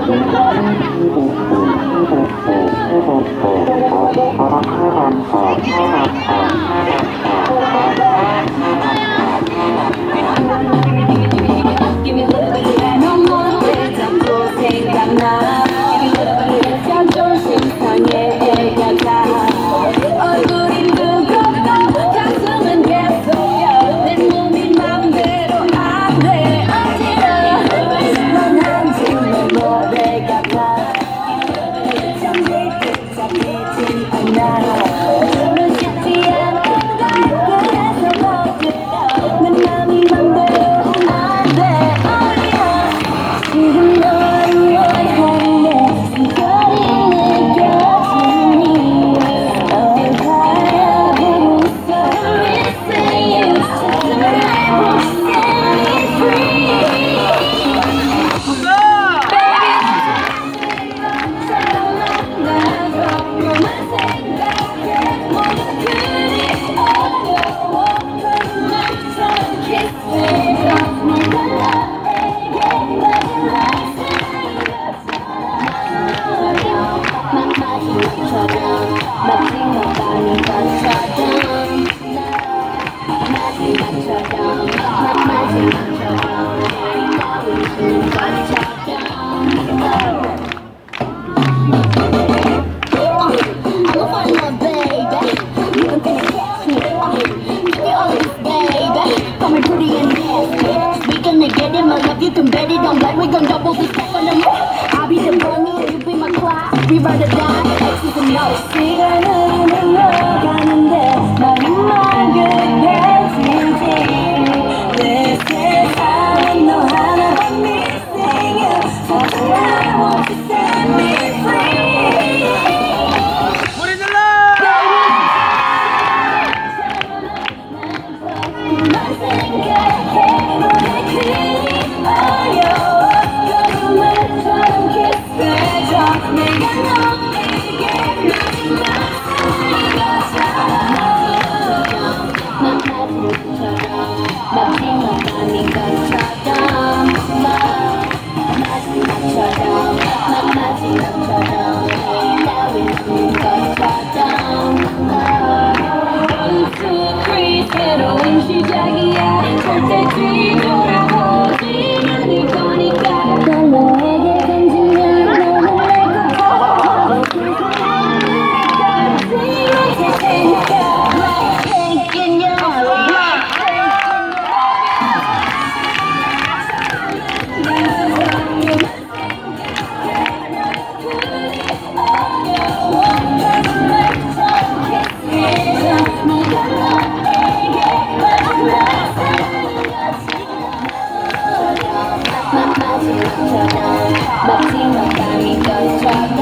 You can bet it on black, we gon' double the stack on them. I'll be the bunny and you be my clock. We ride or die, X's and O's. 시간은 흘러가는데 너희만 그대지지. 내 세상은 너 하나만 missing you. So tonight won't you set me free. 우리 눌러! 새로운 시작이야. 절대 뒤돌아보지 않을 거니까. 널 너에게 던지면 너는 내 거고 갈 테니까. Taking your love. 마지막처럼 마지막 밤이 것처럼